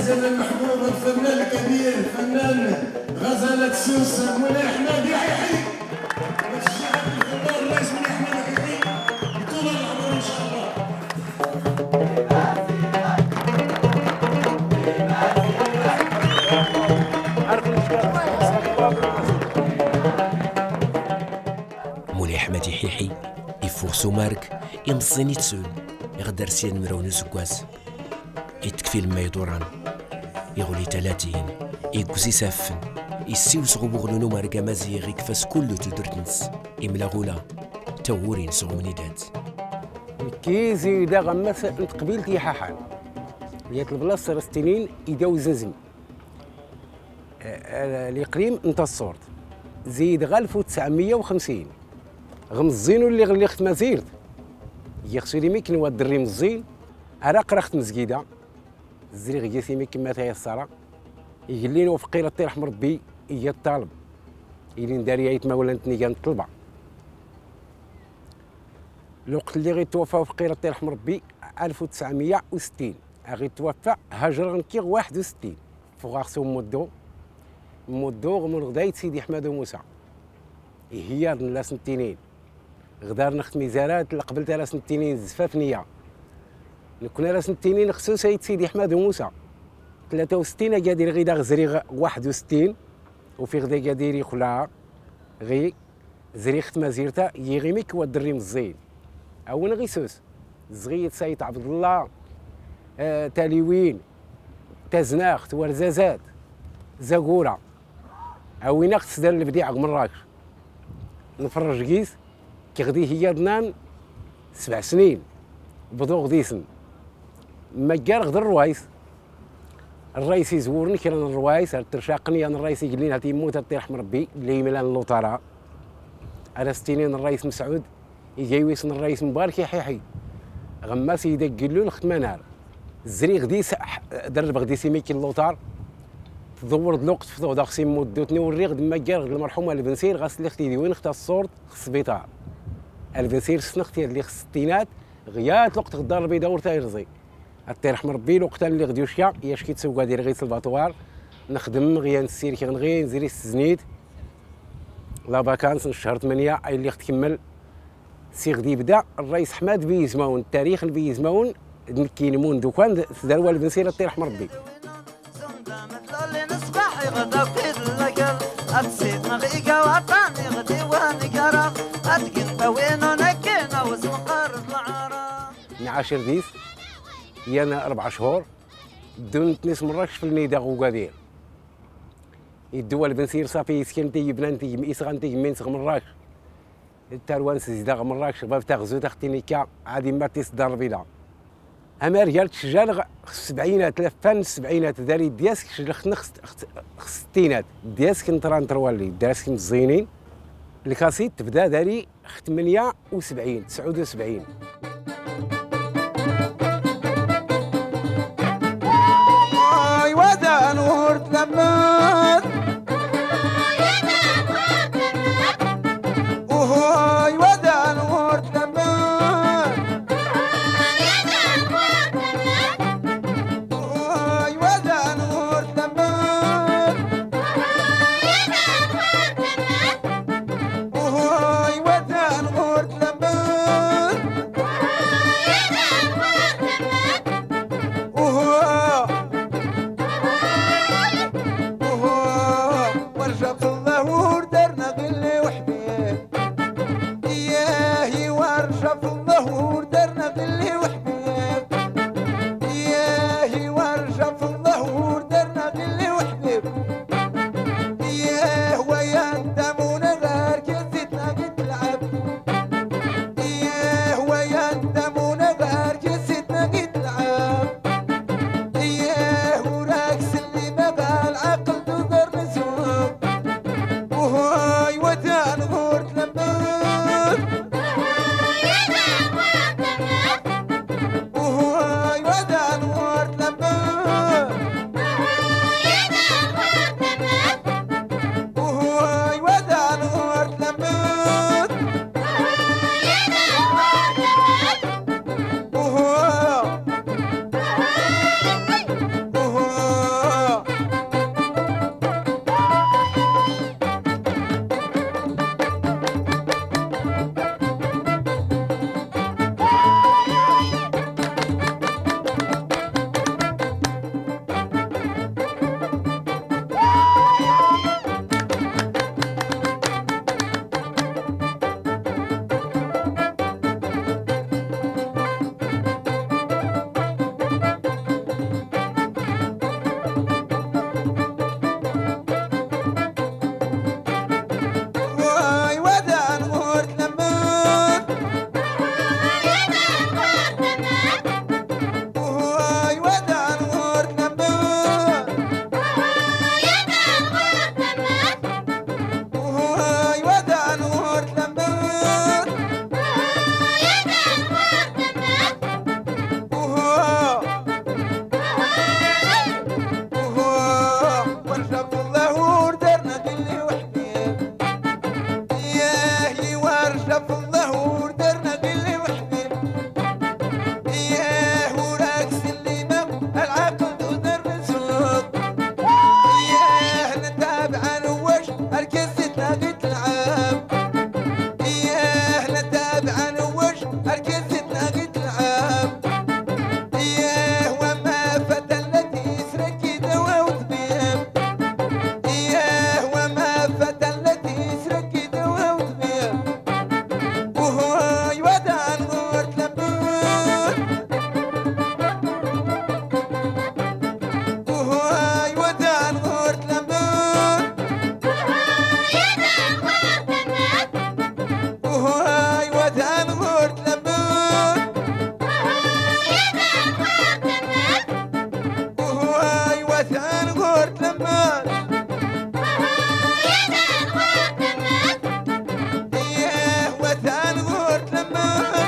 السيد المحبوب الفنان الكبير الفنان غزالة سوسة مولاي احمد يحيى والشعب الفنان الرئيس مولاي احمد يحيى طول العمر ان شاء الله. مولاي احمد يحيى يفوسو مارك يمصيني تسول يغدر سيان مرون زكواس يتكفي لما يدوران يغولي 30 يكوزي سافن يسيو صغبو غنونو ماركا مازيغي كفاس كلو تدرتنس يملا غولا تورين صغمنيدات كيزي دا غمس انت قبيلتي حاحان يات البلاصه رستنين يداو زنزم الاقليم انت الصورت زيد 1950 غمزينو اللي غليخت مازيرت يخسو لي ميكن واد الدري مزين اراق رخت مزكيده الزريغ جيسي ميكن ما تيسرا يقلين وفقير الطير احمر ربي هي الطالب اللي نداري عيت ما ولا نتني كان طلبه الوقت اللي غيتوفى وفقير الطير احمر ربي 1960 غيتوفى هجر غنكيغ 61 فوق غاسو مودو من غدايت سيدي حماد موسى هي لا سنتينين غدار نخت ميزارات اللي قبلتها لا سنتينين زفاف نيه كنا لا سنتينين خصو سيد سيدي حماد موسى 63 قادر غيدا غزري 61 وفي غدا قادر يخلع غي زريخت مازيرتا يغيمك ودري مزين اون غيسوس زغيت سيد عبد الله تاليوين تازناخت ورزازات زاكورا اوينا خصدار البديع مراكش نفرج كيس كيغدي هي دنان 7 سنين بدو غديسن ما كار غدر الروايس الرئيس يزورني كان الروايس ترشاقني انا الرئيس يقول لي هاتي موت طير رحم ربي اللي ملان اللوطره على ستينين الرئيس مسعود يجي يويسن الرئيس مبارك يحيى غماس يدق له الختمه نار الزري غديس درب غديسي ميكي اللوطار تدور الوقت في ضوء داخسي مدوتني وريغ دما كار المرحومه البنسير غاسل اختي دي وين اختها الصورت السبيطار البنسير سنختي اللي خص الستينات غيات الوقت غدار البيضاء ورتا يرزي الطير رحم ربي الوقت اللي غدي وشيا ياش كيتسوق ديال غيت الباطوار نخدم غيا نسير كي غنغي نزري السزنيت لا فاكانس شهر 8 اللي تكمل سي غدي يبدا الرئيس حماد بيزماون التاريخ البيزماون كينمون دوكان داروا البنسير الطير رحم ربي عاشر ديس يانا 4 شهور دونت ناس مراكش في النيدا غوكادير يدوا البنسير صافي يسكن تي بنانتي ميسغان تي مينس مراكش التاروان سيدا مراكش باب تاغزو تختينيكا عادي ما تيصدر بلا اما رجال تشجال 70 30 70 داري دياسك شلخت نخ 60 دياسك نطران تروالي دارسك مزينين الكاسيت تبدا داري 78 79 نور تلمت وهاي ودا نور تلمت وهاي ودا نور تلمت وهاي ودا نور تلمت وهاي أركزتنا قد العاب إياه وما فتى التي سركي دوا وطبيب إياه وما فتى التي سركي دوا وطبيب وهو يودع الغور تلبون وهو يودع الغور تلبون وهو يودع الغور تلبون وهو يودع الغور تلبون إياه ودع الغور تلبون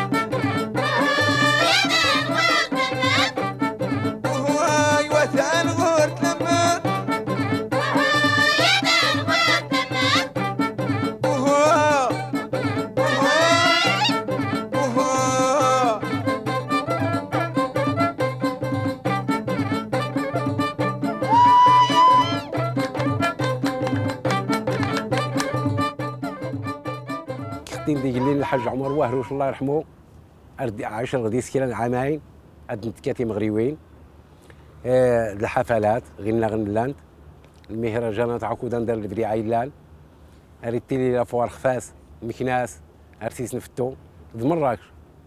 وهو يودع الغور تلبون وهو كختين ديك الليل الحاج عمر واهروش الله يرحمه 10 غدي سكيران عامين عاد نتكاتي مغريوين الحفلات غنى غنلاند المهرجانات عكودا ندير البري عيلان اريتي لي لافوار خفاس مكناس ارتيس نفتو مراكش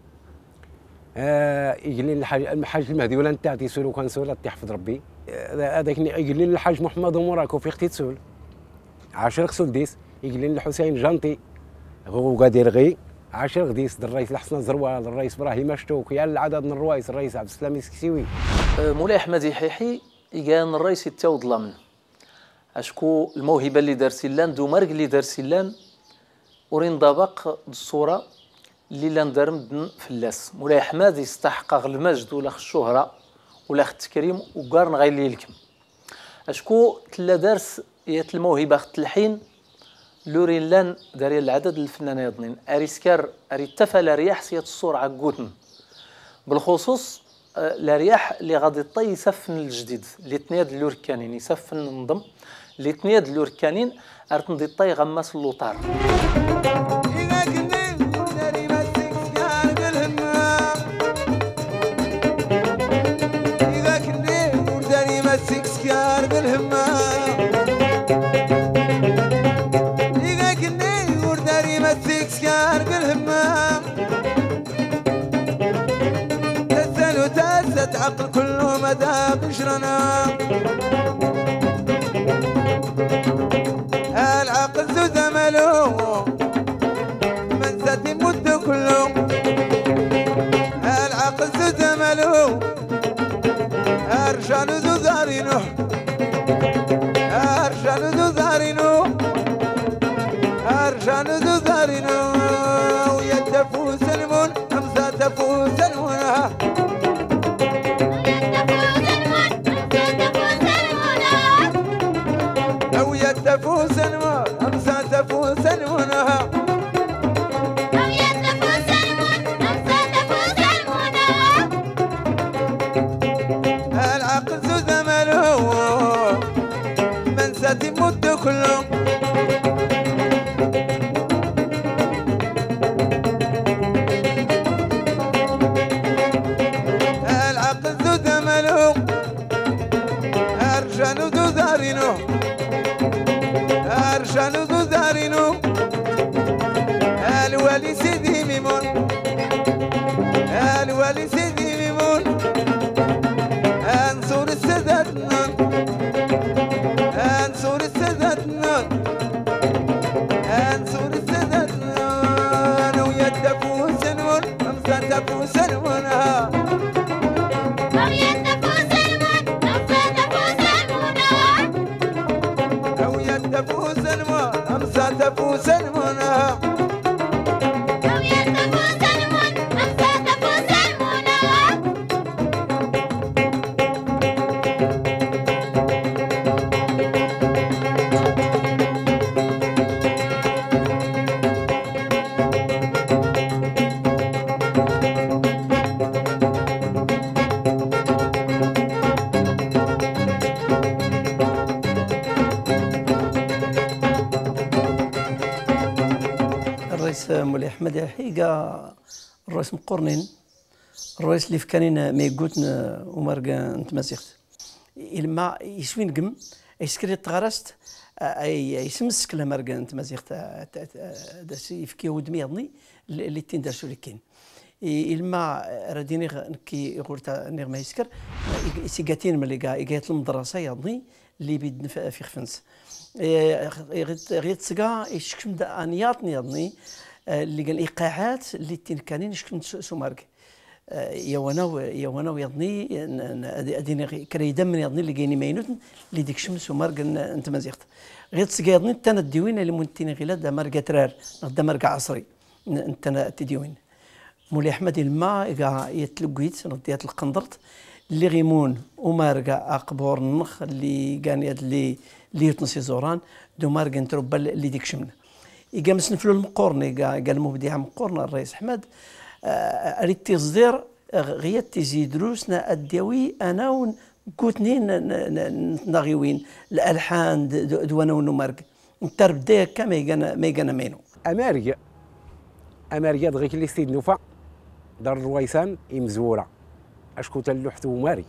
يقول لي الحاج المهدي ولا انت تيسولو كان سول تحفظ ربي هذاك يقول لي الحاج محمد ومراكو في اختي تسول 10 خسول ديس يقول لي الحسين جانتي هو قادر غي 10 غديس الرئيس الحسن زروال الرئيس ابراهيم اشتوك يا العدد من الروايس الرئيس عبد السلام السكسيوي مولاي احمد يحيحي كان الرئيس يتاود ضمن اشكو الموهبه اللي دار سيلان دو مرق اللي دار سيلان ورين ضبق الصوره اللي لا ندار مدن فلاس مولاي احمد يستحق المجد ولا الشهره ولا التكريم وقارن غيلي لكم اشكو تلا دارس يات الموهبه خت الحين لورين لان داري العدد الفنانين يضنين اريسكار اري تفل رياح سيات الصورة قوتن بالخصوص لا رياح اللي غادي طي يسفن الجديد اللي تنياد اللوركانين يسفن النظم اللي تنياد اللوركانين ارتندي طي غماس اللوطار إذا كني وداري مسك سكار بالهمة إذا كني وداري مسك سكار بالهمة إذا كني وداري مسك سكار بالهمة تسأل وتأسد عقل كله مدى بشرنا العقل ذو زمله من ذات المد كله العقل ذو زمله الرجال ذو زارينه الرجال ذو زارينه الرجال ذو زارينه ويتفو سلمون أمسى تفو سلمونها أو يتفو سلمون أمسى تفو سلمونها العقل ذو زمله من ذات المد كله العقل ذو زمله الرجال ذو زارينه الرجال ذو زارينه الولي سيدي ميمون الولي سيدي ميمون انصر السادات النون انصر السادات النون انصر السادات النون ويتفو سنون امسى تفو سنونها أو يتفو سنون امسى تفو سنونها الرئيس مولاي احمد يحيى الرئيس مقرنين الرئيس اللي فكانين ما يقوتن ومرقا نتمازيغت إلما يسوين قم يسكري تغرست يسمسك لها مرقا نتمازيغت يفكي ودمي يضني اللي تندرسو اللي كاين إلما راديني نكي قلت ما يسكر سيقاتين ملي قايت المدرسة يضني اللي بيد في خفنس غير تسقى يشكم انيات نيضني اللي قال ايقاعات اللي كانين يشكم سومارك يوانا ويضني اديني كريدا من يضني اللي كاينين ماينوتن اللي ديك شمس سومارك انت مزيغت غير تسقى يضني تانا الديوين اللي مونتيني غير دا مرقا ترار دا مرقا عصري انت تديوين مولاي احمد الماء يتلقيت رديات القنطرت اللي غيمون ومارقا اقبور النخ اللي كان اللي يتنسي زوران دو مارقا نتربى اللي ديك شمنا إيقا مسنفلو المقورني قال مبدع مقورنا الرئيس احمد اريد تصدير غير تيزي دروسنا الديوي انا وكوتنين نغيوين الالحان دوانا ونمارق نترب ديك ما يقانا مينو اماريا دغيك اللي سيد نوفا دار الرويسان مزوره اشكو تلوحتو ماري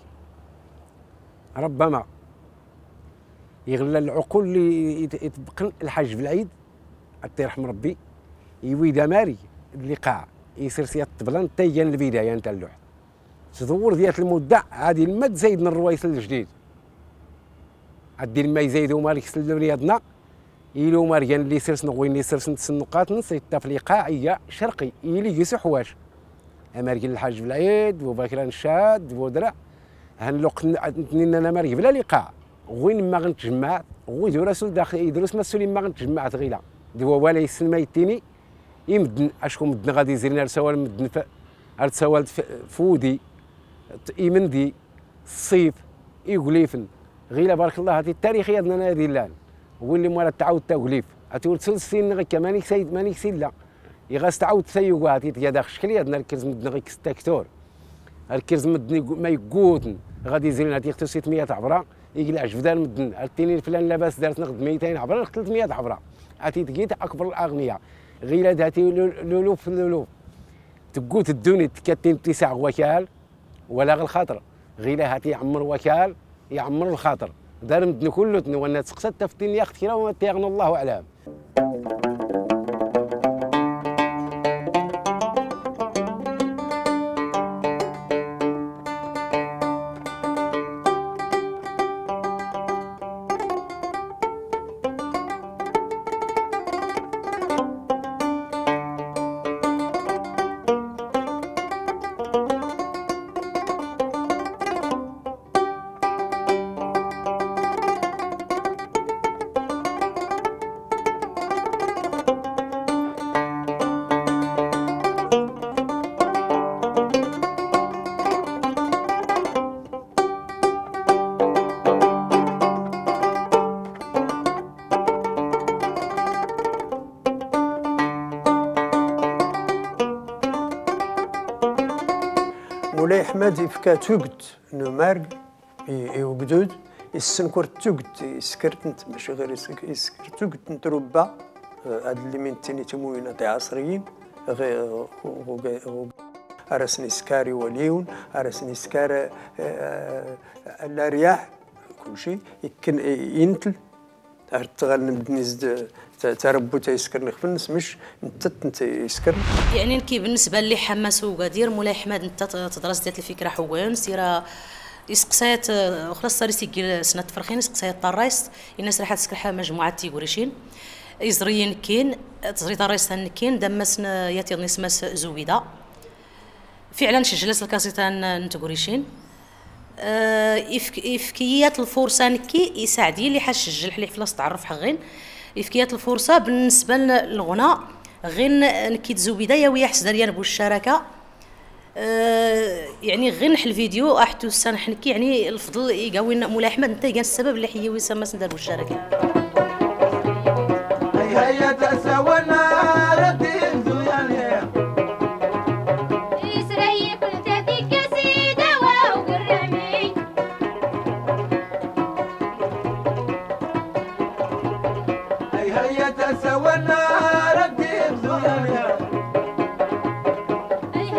ربما يغلى العقول اللي يطبقن الحاج بالعيد الله يرحم ربي يويدا ماري اللقاء يصير سيا الطبلان تيجان البدايه نتاع اللوح تدور ديال المده عادي ما تزايدنا الرويس الجديد عادي ما يزايدوا مالك سلو رياضنا يلو ماريان اللي يصير سنغوين اللي يصير النقاط نصيتا في الإيقاعية شرقي يلي يسو حواش اماركن الحاج بالعيد وباكران الشاد ودرع هنلوق انا مارك بلا لقاء وين ما غنتجمع وين رسول داخل يدرس مسؤولين ما غنتجمع تغيلا دوا ولا يسلم يتيني يمدن اشكون مدن غادي يزيرنا رسوال مدن رسوال فودي يمندي الصيف يغليفن غيلا بارك الله هذه التاريخ يدنا هذه اللان هو اللي مرة تعاود تغليف اتول سلسين غير كمانيك سيد مانيك سيلا يغاس تعاود تسيق هاتي يا داخل شكل يدنا الكرز مدن غير كستاكتور الكرز مدن ما يقوتن غادي يزيرنا هاتي 600 عبره يقلع جفدان مدن التيني فلان لاباس دارت نقد 200 عبره 300 عبره عاتي تقيت اكبر الاغنياء غير هاتي لولوف لولوف تقوت الدوني تكتين 9 وكال ولا غير الخاطر غير هاتي يعمر وكال يعمر الخاطر دار مدن كله وانا تسقسات تفتين ياخذ كرا وما تيغنى الله اعلم. مولاي احمد يفكا توقت نمارق يوقدود السنكور توقت يسكرت ماشي غير يسكر توقت نتربى هاد اللي من تاني تموين تاع عصريين غير ارسني سكاري وليون ارسني سكار الرياح كل شيء يمكن ينتل تغل نبنيز تربو تيسكر نخفنس مش انت يسكر يعني كي بالنسبه اللي حماس وقادير مولاي احمد انت تدرس ديال الفكره حوان سيره يسقسات خلاص صار يسجل سنه فرخين يسقسات الرايس الناس راح تسكرها مجموعه تيغوريشين يزريين كين تزريط الرايس كين دمسنا ياتي نسمس زويده فعلا سجلت الكاسيتان نتغوريشين إفكيات الفرصة نكي يساعدي اللي حسجل حلي فلاس تعرف حغين إفكيات الفرصة بالنسبة للغناء غين نكي تزوبيدا يا ويحس دريان بالشراكة يعني غير نحل الفيديو احتو السنة حنكي يعني الفضل يقاوينا مولاي احمد انت كان السبب اللي حيا ويسمى سندار بالشراكة هيا تساونا ردين زويا هيا تساونا ردين زويا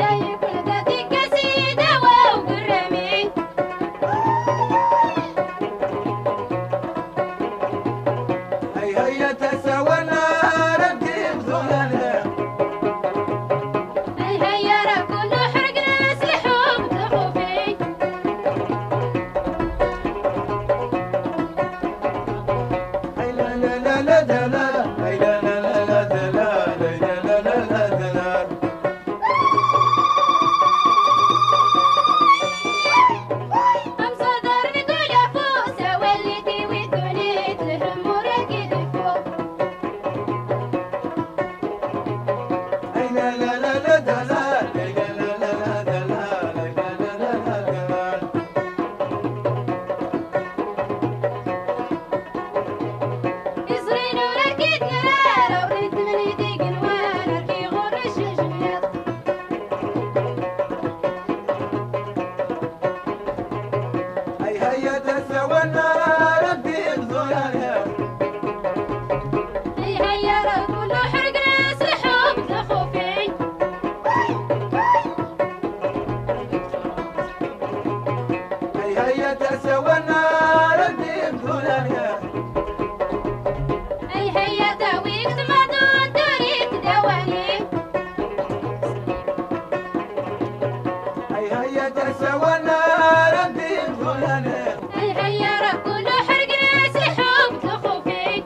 هيا تسوانا ردي الخلاني هيا ركون حرق ناسي حب تخوفي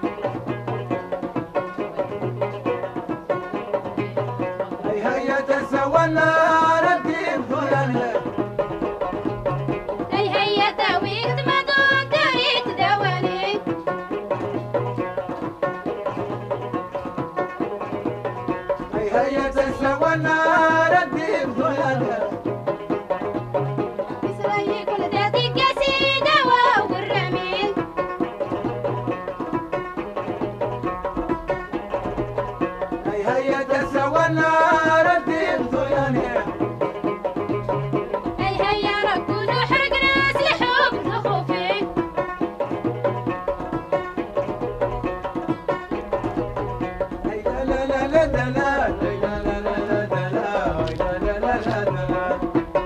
هيا تسوانا ردي الخلاني هيا تاويك تمدون داريك دواني هيا تسوانا ردي الخلاني إسرائيل كل ذاتي كاسي دوا والرميل هيا تسوانا ردي الخلاني هيا ركون حرق ناسي حب تخوفي لا لا لا لا لا لا لا لا لا لا لا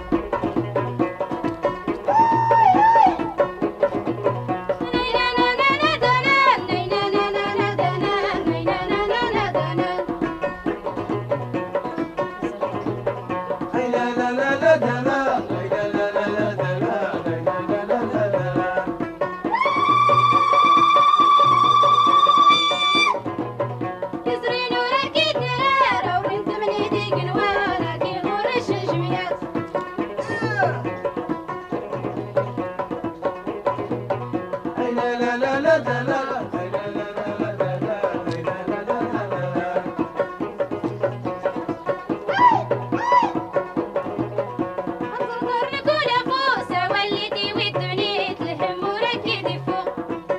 يزرين وراكيد نار وانت من يديك نوانا كي غورش جميات انظر نقول فوسه وليتي والدنيا تلهم وراكيد فوق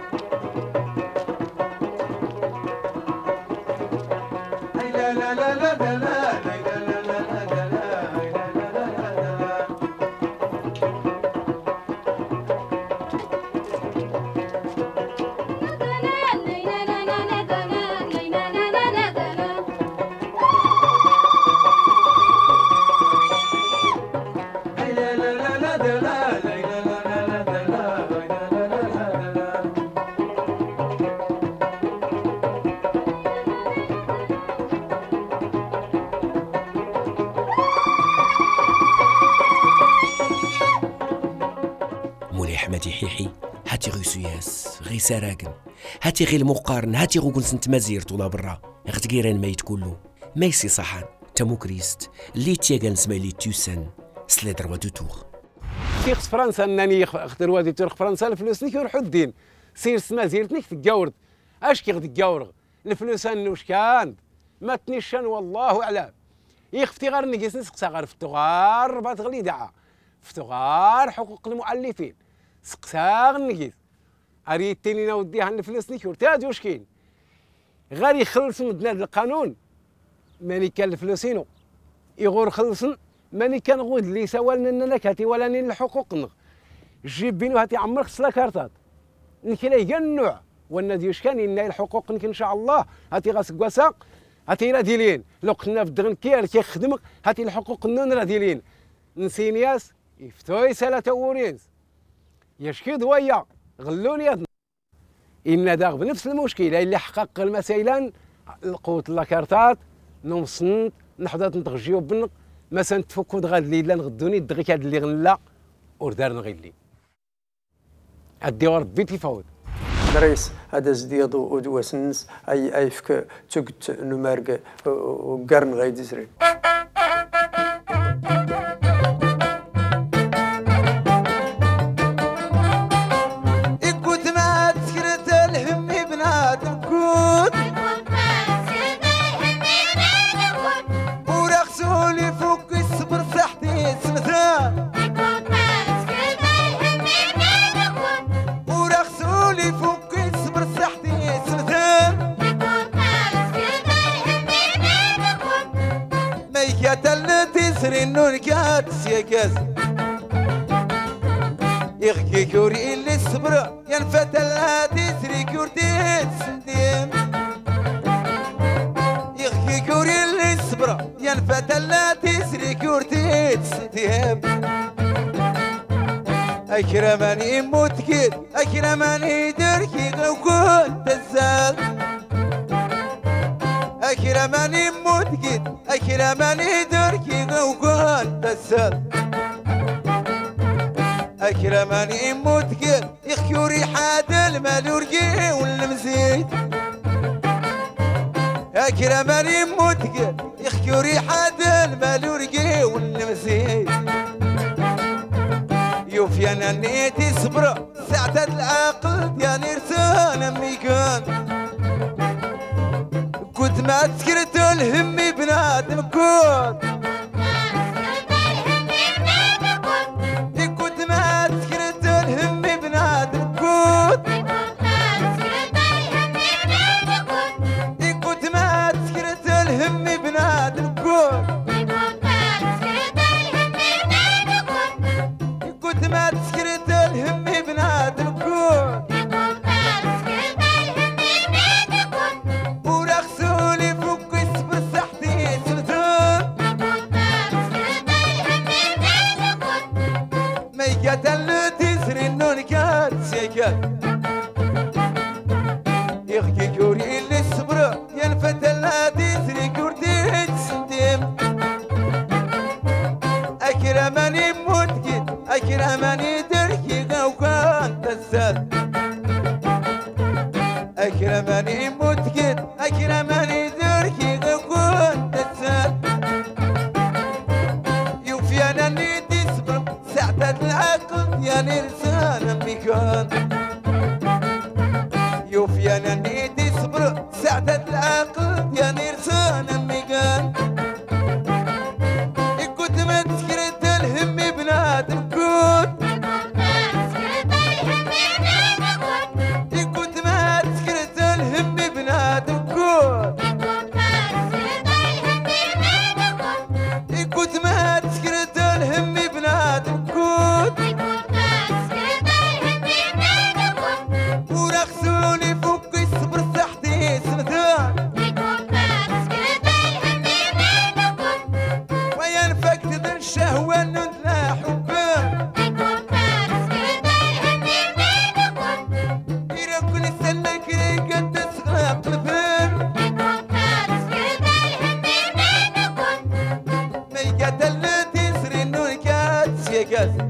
مولاي حمادي حيحي هاتي غي سياس غي سراكن هاتي غي المقارن هاتي غو كنت مزير طولا برا غتكيران مايت كله مايسي صحان تمو كريست اللي تيغان سمايلي توسن سلي دروا دو تور كيخص فرنسا انني خطر وادي تورخ فرنسا الفلوس نيك يروحوا الدين سير سما زيرتنيك تجاورد اش كي غادي تجاورغ الفلوس واش كان ما تنيشان والله اعلم يخفتي غير نقيس نسقسا غير فتو غير ربات غلي دعا فتو غير حقوق المؤلفين سقسا غير نقيس اريد تاني نوديها الفلوس نيك ورتاد واش كاين غير يخلصوا من هذا القانون ماني كان الفلوسينو يغور خلصن ماني كان غود اللي سوى لنا نكاتي ولا نين الحقوق نغ جيب بينو هاتي عمر خصلا كارتات نكلا يجنع والنادي واش كان إن الحقوق نك ان شاء الله هاتي غاس كواسا هاتي راه ديلين لو قلنا في الدغنكير كيخدم هاتي الحقوق نون راه ديلين نسينياس يفتوي سالا تورينز يشكي ضويا غلوني هاد إن داغ بنفس المشكله اللي حقق المسائل قوه لاكارتات نوصنت نحضر نتغجيو بنق مثلا تفكوا غاد الليله نغدوني دغيك هاد اللي غنلا وردار نغيلي ادي ربي تيفاوض رئيس هذا زديد ودواسنس اي فك تقت نمارق وقرن غايد زري إكوت ما تسكرت الهم بنادم كوت ورخصولي فوق الصبر صحتي سمثان ورخصولي فوق الصبر صحتي سمثان ميكات اللي تسري النون كات سيكاز يغكي كوري اللي الصبر ينفتل لا تسري كورتي سنديم يغكي كوري اللي الصبر ينفتل لا تسري كورتي سنديم أكرمني متكد أكرمني دركي لو كنت الزال أكرمني متكد أكرمني دركي لو كنت الزال أكرماني متكل يخيو ريحة المال ورقي والمزيد أكرماني متكل يخيو ريحة المال ورقي والمزيد يوفي أنا نيتي صبرة ساعة العقل ديالي رسالة ميكان كنت ما تسكرت الهمي بنادم كنت ما تسكرت الهمي بنادم كنت كنت ما تسكرت الهمي بنادم كنت كنت ما تسكرت الهمي بنادم كنت ورخصولي فوق الصبر صحتي سلطان ما يقتل تسري النون كات سيكات يخي كوري اللي الصبر ينفتل لا تسري كورتي تسدم أكرمني متكد أكرمني دركي غوكان تسد أكرمني متكد أكرمني دركي غوكان تسد يوفي أنا نيتي صبر ساعة العقل يا نرسان ميكان يوفي أنا نيتي صبر ساعة العقل يا نرسان ميكان كنت ما تسكرت الهمي بنادم كنت كنت ما تسكرت الهمي بنادم كنت كنت ما تسكرت الهمي بنادم كنت ورخصوني فوق الصبر صحتي سنتان وينفكت ذا الشهوة نتلا حبان إلى كل سنة كي قد تسغاق الفن ما يقتل تسري النور كات سيكات